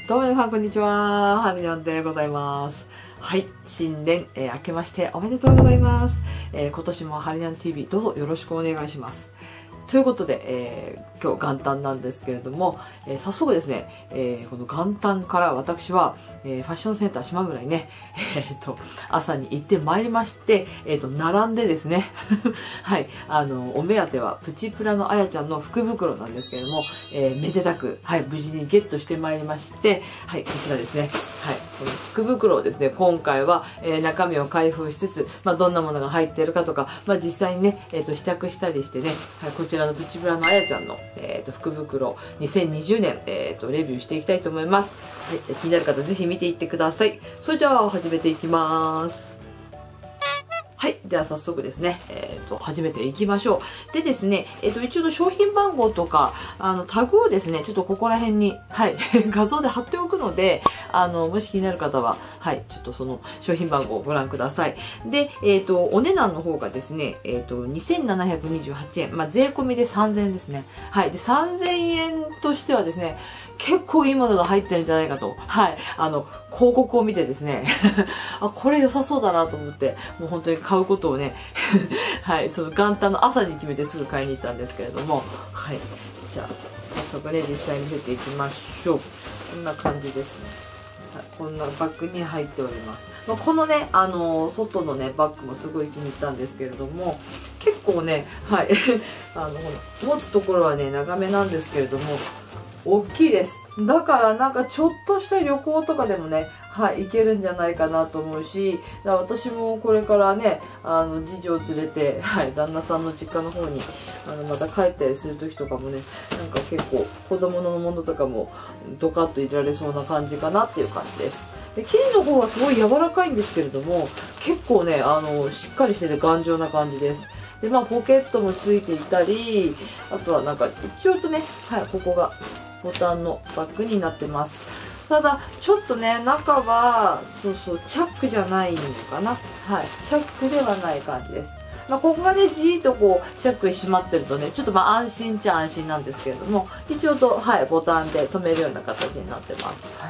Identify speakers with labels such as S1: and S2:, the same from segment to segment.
S1: どうも皆さんこんにちは。はるにゃんでございます。はい。新年、明けましておめでとうございます。今年もはるにゃん TV どうぞよろしくお願いします。ということで、今日元旦なんですけれども、早速ですね、この元旦から私は、ファッションセンター島村にね、朝に行ってまいりまして、並んでですね、はい、お目当てはプチプラのあやちゃんの福袋なんですけれども、めでたく、はい、無事にゲットしてまいりまして、はい、こちらですね、はい、この福袋をですね、今回は、中身を開封しつつ、どんなものが入っているかとか、実際にね、試着したりしてね、はい、こちらのプチプラのあやちゃんの、福袋2020年、レビューしていきたいと思います。はい、じゃあ気になる方ぜひ見ていってください。それじゃあ始めていきます。はい。では早速ですね、始めていきましょう。でですね、一応の商品番号とか、タグをですね、ちょっとここら辺に、はい、画像で貼っておくので、もし気になる方は、はい、ちょっとその商品番号をご覧ください。で、お値段の方がですね、2728円、税込みで3000円ですね。はい。で、3000円としてはですね、結構いいものが入ってるんじゃないかと。はい。広告を見てですね、あ、これ良さそうだなと思って、もう本当に買うことをね、はい、その元旦の朝に決めてすぐ買いに行ったんですけれども、はい。じゃあ、早速ね、実際見せていきましょう。こんな感じですね。はい、こんなバッグに入っております。このね、外のね、バッグもすごい気に入ったんですけれども、結構ね、はい、持つところはね、長めなんですけれども、大きいです。だからなんかちょっとした旅行とかでもね、はい、行けるんじゃないかなと思うし、私もこれからね、次女を連れて、はい、旦那さんの実家の方に、また帰ったりする時とかもね、なんか結構子供のものとかもドカッと入れられそうな感じかなっていう感じです。で、生地の方はすごい柔らかいんですけれども、結構ね、しっかりしてて頑丈な感じです。で、ポケットもついていたり、あとはなんか一応とね、はい、ここがボタンのバッグになってます。ただちょっとね、中はチャックじゃないのかな。はい、チャックではない感じです。ここがね、じーっとこうチャックに閉まってるとね、ちょっと安心っちゃ安心なんですけれども、一応と、はい、ボタンで留めるような形になってます。はい、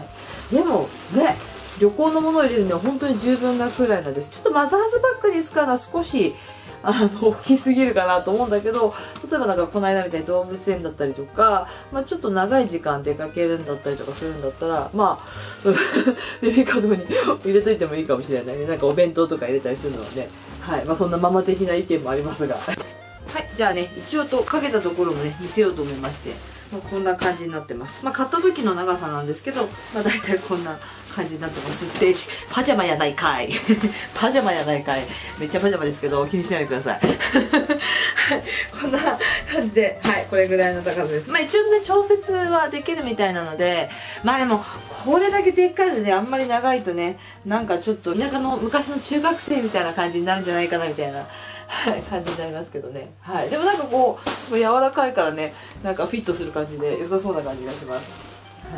S1: でもね、旅行のものを入れるには本当に十分なくらいなんです。ちょっとマザーズバッグに使うのは少し大きすぎるかなと思うんだけど、例えばなんかこの間みたいに動物園だったりとか、ちょっと長い時間出かけるんだったりとかするんだったら、ベビーカードに入れといてもいいかもしれないね。なんかお弁当とか入れたりするのはね。はい。そんなママ的な意見もありますが。はい。じゃあね、一応とかけたところもね、見せようと思いまして、こんな感じになってます。買った時の長さなんですけど、大体こんな感じになってます。で、パジャマやないかい。パジャマやないかい。めっちゃパジャマですけど、気にしないでください。はい、こんな感じで、はい、これぐらいの高さです。一応ね、調節はできるみたいなので、でも、これだけでっかいので、あんまり長いとね、なんかちょっと田舎の昔の中学生みたいな感じになるんじゃないかなみたいな。はい、感じになりますけどね。はい。でもなんかこう、柔らかいからね、なんかフィットする感じで良さそうな感じがします。はい。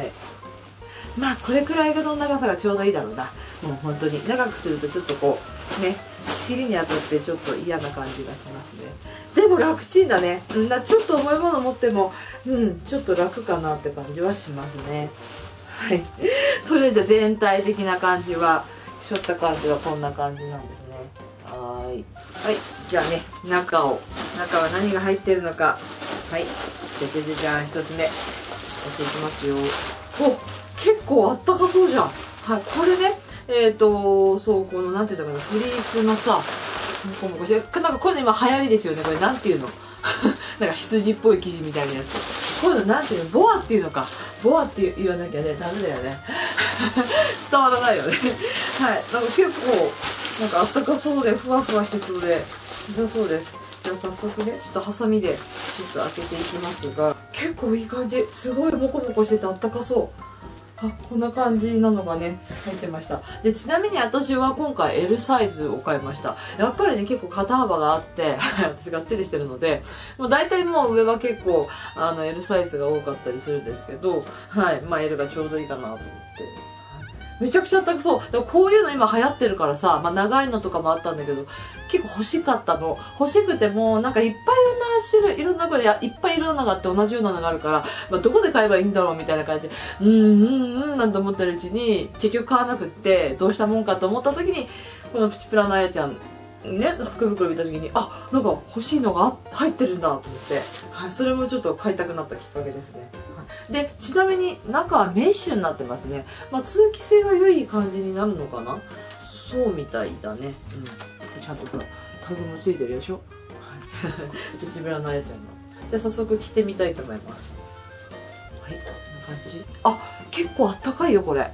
S1: これくらいの長さがちょうどいいだろうな。もう本当に。長くするとちょっとこう、ね、尻に当たってちょっと嫌な感じがしますね。でも楽ちんだね。ちょっと重いもの持っても、ちょっと楽かなって感じはしますね。はい。とりあえず全体的な感じは、しょった感じはこんな感じなんですね。はい。じゃあね、中は何が入ってるのか。はい。じゃあ、一つ目。押していきますよ。結構あったかそうじゃん。はい。これね、この、なんていうのかな、フリースのさ、なんかこういうの今流行りですよね。これなんていうのなんか羊っぽい生地みたいなやつ。こういうのなんていうの、ボアっていうのか。ボアって言わなきゃね、ダメだよね。伝わらないよね。はい。なんか結構、なんかあったかそうで、ふわふわしてそうで、良さそうです。じゃあ早速ね、ちょっとハサミでちょっと開けていきますが、結構いい感じ。すごいモコモコしててあったかそう。こんな感じなのがね、入ってました。で、ちなみに私は今回 L サイズを買いました。やっぱりね、結構肩幅があって、私がっちりしてるので、もう大体もう上は結構、L サイズが多かったりするんですけど、はい、L がちょうどいいかなと思って。 めちゃくちゃあったかそう。でもこういうの今流行ってるからさ、まあ長いのとかもあったんだけど、結構欲しかったの。欲しくても、なんかいっぱいいろんな種類、いろんな子でいっぱいいろんなのがあって同じようなのがあるから、まあどこで買えばいいんだろうみたいな感じで、なんて思ってるうちに、結局買わなくって、どうしたもんかと思った時に、このプチプラのあやちゃん、ね、福袋見た時に、あ、なんか欲しいのが入ってるんだと思って、はい、それもちょっと買いたくなったきっかけですね。で、ちなみに中はメッシュになってますね。まあ、通気性が良い感じになるのかな、そうみたいだね。うん。ちゃんとほら、タグもついてるでしょ。はい。プチプラのあやちゃんの。じゃあ早速着てみたいと思います。はい、こんな感じ。あ、結構あったかいよ、これ。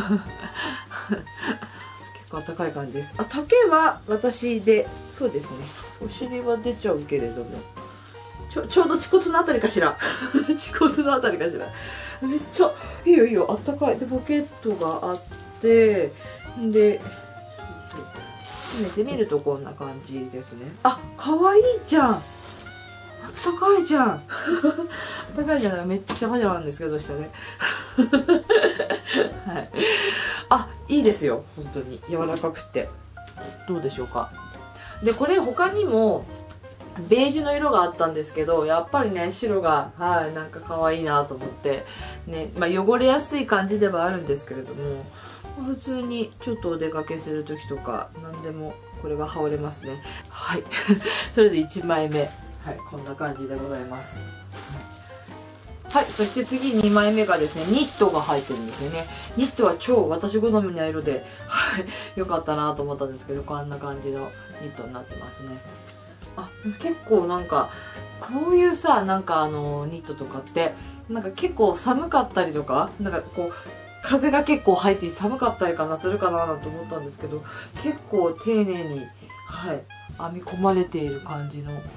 S1: 結構あったかい感じです。あ、丈は私で、そうですね。お尻は出ちゃうけれども。ちょうど恥骨のあたりかしら。恥骨のあたりかしら。めっちゃ、いいよいいよ、あったかい。で、ポケットがあって、で、閉めてみるとこんな感じですね。あ、かわいいじゃん。あったかいじゃん。あったかいじゃない。めっちゃパジャマなんですけど、下ね。はい。あ、いいですよ。本当に。柔らかくて。どうでしょうか。で、これ他にも、ベージュの色があったんですけど、やっぱりね、白が、はい、なんか可愛いなと思って、ね、まあ汚れやすい感じではあるんですけれども、普通にちょっとお出かけする時とか、何でもこれは羽織れますね。はい。それで1枚目。はい、こんな感じでございます。はい、そして次2枚目がですね、ニットが入ってるんですよね。ニットは超私好みな色で、はい、良かったなと思ったんですけど、こんな感じのニットになってますね。あ、結構なんか、こういうさ、なんかニットとかって、なんか結構寒かったりとか、なんかこう、風が結構入って寒かったりかな、するかななんて思ったんですけど、結構丁寧に、はい、編み込まれている感じの、はい、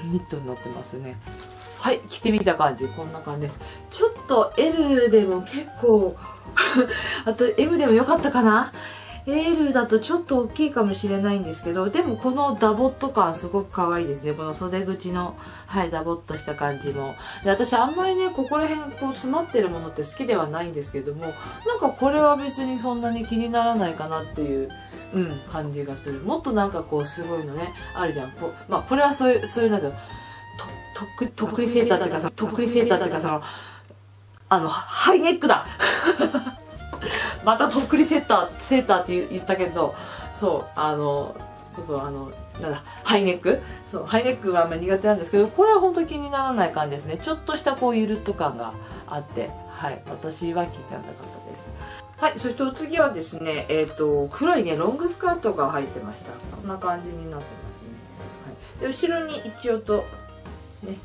S1: ニットになってますね。はい、着てみた感じ、こんな感じです。ちょっと L でも結構、あと M でもよかったかな？L だとちょっと大きいかもしれないんですけど、でもこのダボっと感すごく可愛いですね。この袖口の、はい、ダボっとした感じも。で、私あんまりね、ここら辺こう詰まってるものって好きではないんですけども、なんかこれは別にそんなに気にならないかなっていう、感じがする。もっとなんかこうすごいのね、あるじゃん。こうまあこれはそういう、なんじゃとっくりセーターっていうか、とっくりセーターっていうか、ハイネックだまたとっくりセーターって言ったけど、そう、なんだ、ハイネックそう、ハイネックはあんまり苦手なんですけど、これは本当に気にならない感じですね。ちょっとしたこう、ゆるっと感があって、はい、私は気にならなかったです。はい、そしてお次はですね、黒いね、ロングスカートが入ってました。こんな感じになってますね。はい、で、後ろに一応と、ね、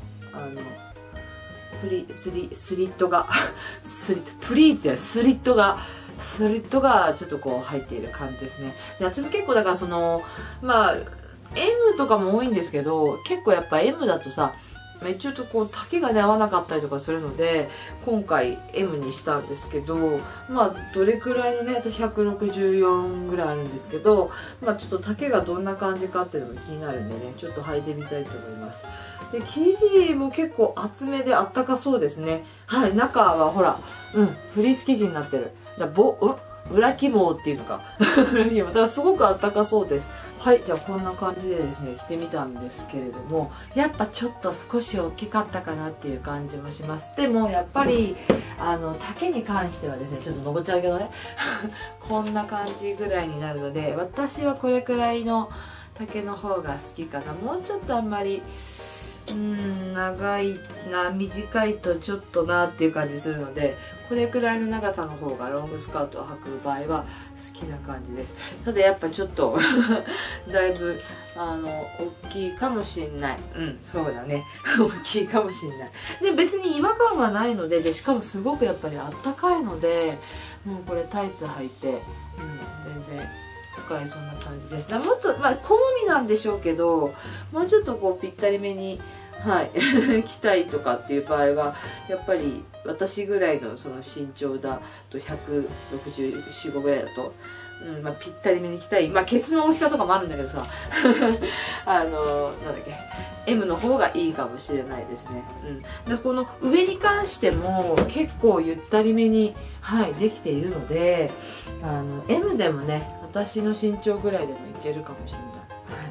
S1: スリットがプリーツやスリットがちょっとこう入っている感じですね。で、私も結構だからまあ M とかも多いんですけど、結構やっぱ M だとさ、ちょっとこう丈がね合わなかったりとかするので、今回 M にしたんですけど、まあどれくらいのね、私164ぐらいあるんですけど、まあちょっと丈がどんな感じかっていうのが気になるんでね、ちょっと履いてみたいと思います。で、生地も結構厚めであったかそうですね。はい、中はほら、フリース生地になってる。裏肝っていうのか。裏肝。だからすごくあったかそうです。はい、じゃあこんな感じでですね、着てみたんですけれども、やっぱちょっと少し大きかったかなっていう感じもします。でもやっぱり、丈に関してはですね、ちょっと登っちゃうけどね、こんな感じぐらいになるので、私はこれくらいの丈の方が好きかな。もうちょっとあんまり、長いな、短いとちょっとなっていう感じするので、これくらいの長さの方がロングスカートを履く場合は好きな感じです。ただやっぱちょっとだいぶ大きいかもしんない。そうだね大きいかもしんない。で、別に違和感はないので、しかもすごくやっぱりあったかいので、もうこれタイツ履いて、全然使えそうな感じです。もっと、まあ好みなんでしょうけど、もうちょっとこうぴったりめに、はい着たいとかっていう場合はやっぱり私ぐらいのその身長だと164、5ぐらいだと、まあ、ぴったりめに着たい。まあ、ケツの大きさとかもあるんだけどさ、なんだっけ、M の方がいいかもしれないですね。で、この上に関しても結構ゆったりめに、はい、できているので、M でもね、私の身長ぐらいでもいけるかもしれない。はい、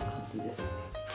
S1: 感じですね。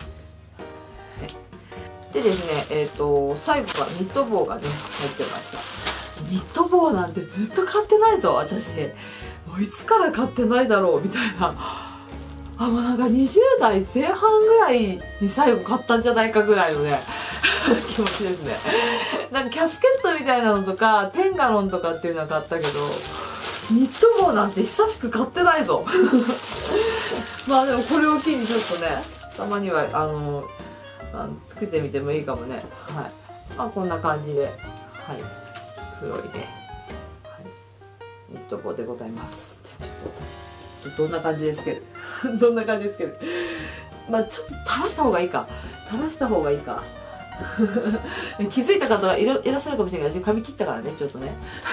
S1: でですね、最後はニット帽がね、入ってました。ニット帽なんてずっと買ってないぞ、私。もういつから買ってないだろう、みたいな。もうなんか20代前半ぐらいに最後買ったんじゃないかぐらいのね、気持ちですね。なんかキャスケットみたいなのとか、テンガロンとかっていうのは買ったけど、ニット帽なんて久しく買ってないぞ。まあでもこれを機にちょっとね、たまには、つけてみてもいいかもね。はい。まあこんな感じで、はい。黒いね。はい。ニット帽でございます。じゃあちょっと、どんな感じですけど。どんな感じですけど。まあちょっと垂らした方がいいか。垂らした方がいいか。気づいた方がいらっしゃるかもしれないけど、髪切ったからね、ちょっとね。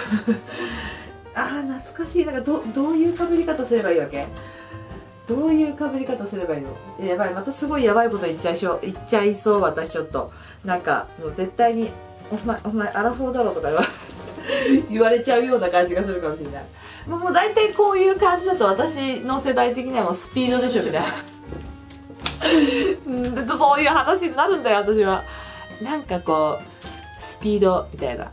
S1: 懐かしい。なんかどういう被り方すればいいわけ？どういう被り方すればいいの？やばい、またすごいやばいこと言っちゃいそう、私ちょっと。なんか、もう絶対に、お前、アラフォーだろとか言われちゃうような感じがするかもしれない。もう大体こういう感じだと私の世代的にはもうスピードでしょ、みたいな。そういう話になるんだよ、私は。なんかこう、スピード、みたいな。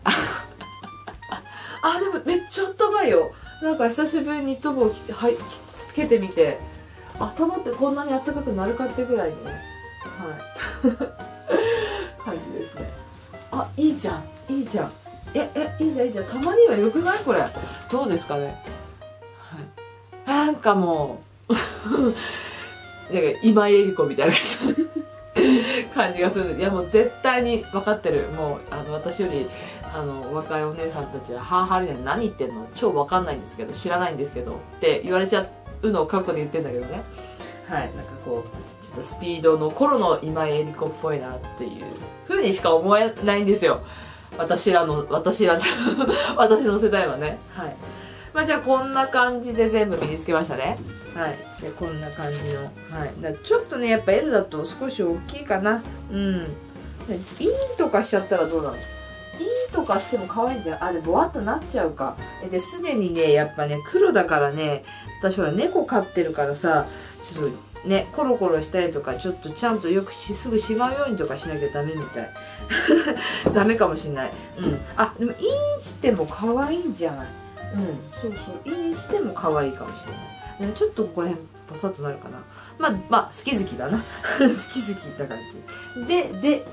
S1: でもめっちゃあったかいよ。なんか久しぶりにニット帽をつけてみて、頭ってこんなに暖かくなるかってぐらいにね、はい。感じですね。いいじゃん、いいじゃん。いいじゃん、いいじゃん。たまには良くないこれ。どうですかね。はい。なんかもう、なんか今井絵理子みたいな感じがする。いやもう絶対に分かってる。もう、私より、若いお姉さんたちは、はるには何言ってんの？超分かんないんですけど、知らないんですけど、って言われちゃうのを過去で言ってんだけどね。はい。なんかこう、ちょっとスピードの頃の今井絵理子っぽいなっていう風にしか思えないんですよ。私の世代はね。はい。まあじゃあこんな感じで全部身につけましたね。はい。で、こんな感じの。はい。ちょっとね、やっぱ L だと少し大きいかな。インとかしちゃったらどうなの？インとかしても可愛いんじゃん。で、ボワッとなっちゃうか。で、すでにね、やっぱね、黒だからね、私ほら猫飼ってるからさ、ちょっとね、コロコロしたりとか、ちょっとちゃんとよくすぐしまうようにとかしなきゃダメみたい。ダメかもしんない。でもインしても可愛いんじゃない？そうそう。インしても可愛いかもしれない。ちょっとここら辺、ボサッとなるかな。まあ、好き好きだな。好き好きな感じ。で、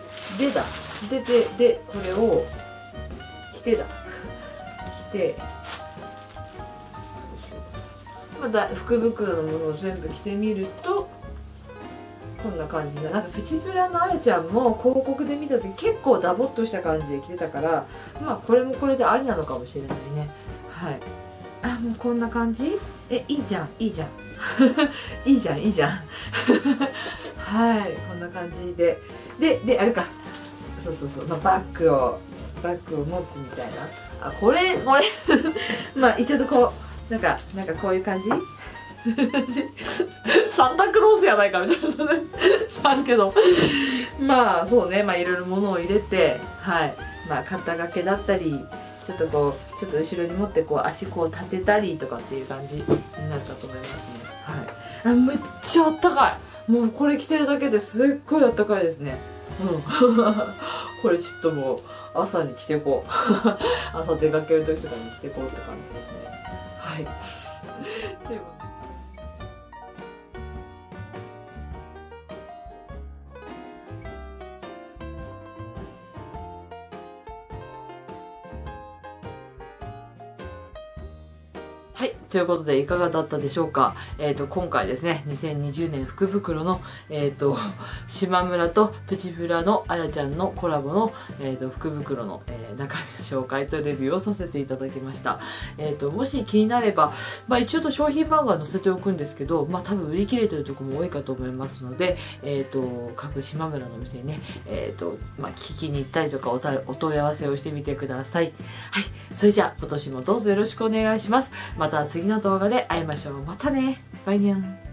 S1: これを、着て、福袋のものを全部着てみると、こんな感じで、なんかプチプラのあやちゃんも広告で見た時結構ダボっとした感じで着てたから、まあこれもこれでありなのかもしれないね。はい。もうこんな感じ？いいじゃん、いいじゃん。いいじゃん、いいじゃん。はい、こんな感じで。で、あれか。そう、バッグを持つみたいな。これ。まあ一応こう、なんかこういう感じサンタクロースやないかみたいなね。あるけど。まあそうね、まあいろいろ物を入れて、はい。まあ肩掛けだったり、ちょっと後ろに持って足立てたりとかっていう感じになったと思いますね。はい。めっちゃあったかい。もうこれ着てるだけですっごいあったかいですね。これちょっともう朝に着てこう。朝出かける時とかに着てこうって感じですね。はい。ということではい。 ということでいかがだったでしょうか。今回ですね、2020年福袋の、島村とプチプラのあやちゃんのコラボの、福袋の、中身の紹介とレビューをさせていただきました。もし気になれば、一応と商品番号は載せておくんですけど、多分売り切れてるところも多いかと思いますので、各島村のお店にね、聞きに行ったりとかお問い合わせをしてみてください。はい。それじゃあ、今年もどうぞよろしくお願いします。また次の動画で会いましょう。またね。バイニャン。